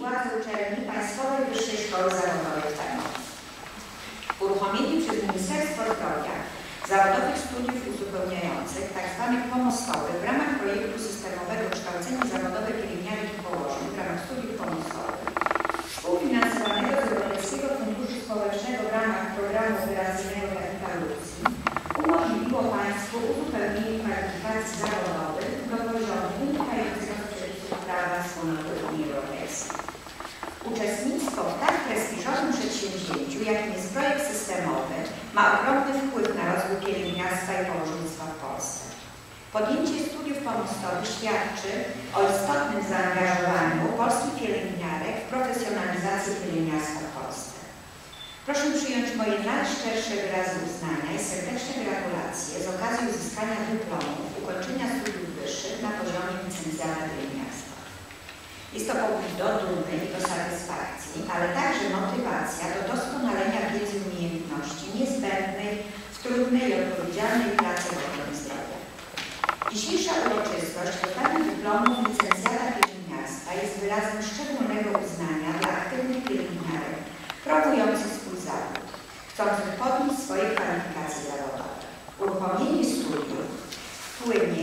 władze uczelni Państwowej Wyższej Szkoły Zawodowej w Tarnowie. Uruchomienie przez Ministerstwo Zdrowia zawodowych studiów uzupełniających, tzw. pomostowych, w ramach projektu systemowego kształcenia zawodowe pielęgniarek i położnych w ramach studiów pomostowych, współfinansowanego z Europejskiego Funduszu Społecznego w ramach Programu Operacyjnego Kapitał Ludzki, umożliwiło państwu uzupełnienie kwalifikacji zawodowych do poziomu wynikającego z przepisów prawa wspólnoty Unii Europejskiej. Uczestnictwo w tak prestiżowym przedsięwzięciu, jakim jest projekt systemowy, ma ogromny wpływ na rozwój pielęgniarstwa i położnictwa w Polsce. Podjęcie studiów pomostowych świadczy o istotnym zaangażowaniu polskich pielęgniarek w profesjonalizację pielęgniarstwa w Polsce. Proszę przyjąć moje najszczersze wyrazy uznania i serdeczne gratulacje z okazji uzyskania dyplomów, ukończenia studiów wyższych na poziomie licencjata pielęgniarstwa. Jest to powód do dumy i do satysfakcji, ale także motywacja do doskonalenia wiedzy i umiejętności niezbędnej w trudnej i odpowiedzialnej pracy w ochronie zdrowia. Dzisiejsza uroczystość oddania dyplomów licencjata pielęgniarstwa jest wyrazem szczególnego uznania dla aktywnych pielęgniarek promujących swój zawód, chcących podnieść swoje kwalifikacje zawodowe. Uruchomienie studiów wpłynie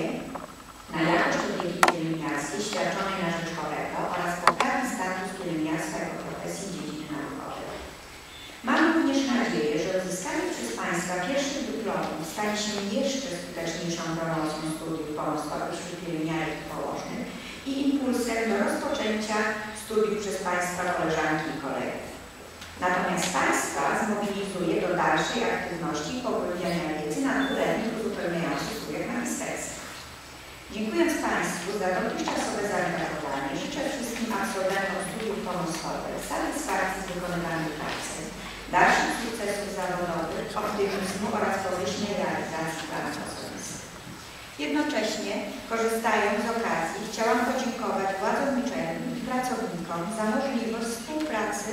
na jakość opieki pielęgniarskiej świadczonej na rzecz chorego oraz poprawi status pielęgniarstwa jako profesji dziedziny naukowej. Mam również nadzieję, że uzyskanie przez Państwa pierwszych dyplomów stanie się jeszcze skuteczniejszą promocją studiów pomostowych wśród pielęgniarek i położnych i impulsem do rozpoczęcia studiów przez Państwa koleżanki i kolegów. Natomiast Państwa zmobilizuje do dalszej aktywności i pogłębiania wiedzy na uczelni uzupełniających studiach magisterskich. Dziękując Państwu za dotychczasowe zaangażowanie, życzę wszystkim absolwentom studiów pomostowych satysfakcji z wykonywanej pracy, dalszych sukcesów zawodowych, optymizmu oraz powierzchni realizacji planów osobistych. Jednocześnie, korzystając z okazji, chciałam podziękować władzom uczelni i pracownikom za możliwość współpracy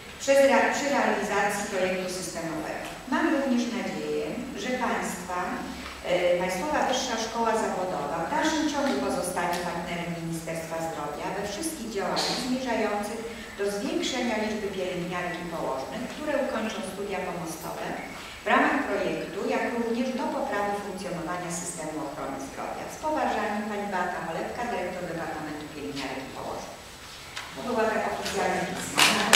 przy realizacji projektu systemowego. Mam również nadzieję, że Państwowa Wyższa Szkoła Zawodowa w dalszym ciągu pozostanie partnerem Ministerstwa Zdrowia we wszystkich działaniach zmierzających do zwiększenia liczby pielęgniarek i położnych, które ukończą studia pomostowe w ramach projektu, jak również do poprawy funkcjonowania systemu ochrony zdrowia. Z poważaniem Pani Beata Cholewka, dyrektor Departamentu Pielęgniarek i Położnych. To była taka oficjalna pisma.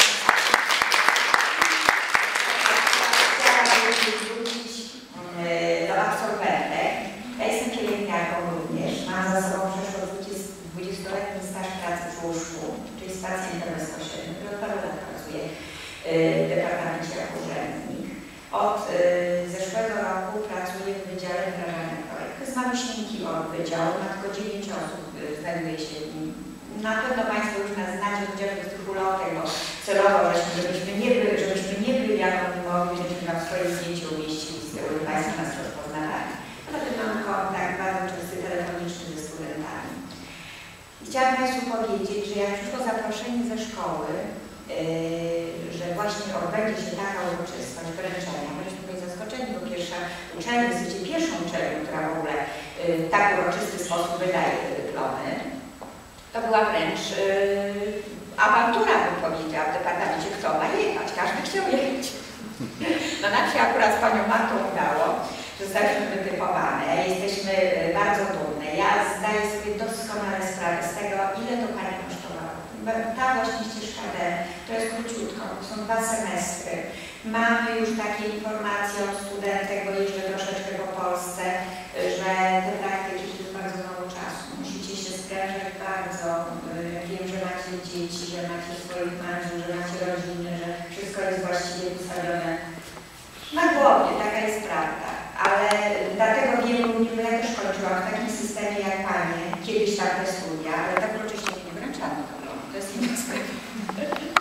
Do absolwentek. Ja jestem pielęgniarką również. Mam za sobą przeszło 20-letni staż pracy w łóżku, czyli z pacjentem bezpośrednim, który od paru lat pracuje w Departamencie jako urzędnik. Od zeszłego roku pracuję w Wydziale Wdrażania Projektu. To jest maluśnięki oddział, ma tylko 9 osób znajduje się w nim. Na pewno Państwo już nas znacie, chociażby z tych ulotek, bo celowo żebyśmy nie byli anonimowi, żebyśmy Wam swoje zdjęcie umieścili, z tyłu Państwo nas rozpoznawali. Poza tym mamy kontakt bardzo częsty telefoniczny ze studentami. Chciałam Państwu powiedzieć, że jak przyszło zaproszenie ze szkoły, że właśnie odbędzie się taka uroczystość wręczenia, byliśmy tutaj zaskoczeni, bo pierwsza uczelnia, w zasadzie pierwszą uczelnią, która w ogóle w tak uroczysty sposób wydaje te dyplomy, to była wręcz awantura, bym powiedziała, w departamencie, kto ma jechać, każdy chciał jechać. No nam się akurat z Panią Martą udało, że zostaliśmy wytypowane, jesteśmy bardzo dumne. Ja zdaję sobie doskonale sprawę z tego, ile to Pani kosztowało. Ta właśnie ścieżka D, to jest króciutko, to są 2 semestry. Mamy już takie informacje od studentek, bo jeżdżę troszeczkę po Polsce, że te praktyki to bardzo mało czasu. Musicie się sprężać bardzo. Wiem, że macie dzieci, że macie swoich mężów, że macie rodziny, że wszystko jest właściwie ustawione na głowie, taka jest prawda. Ale dlatego wielu ludzi, bo ja też kończyłam w takim systemie jak Panie, kiedyś tam te studia, ale tak uroczyście nie wręczano dyplomu. To jest inna sprawa.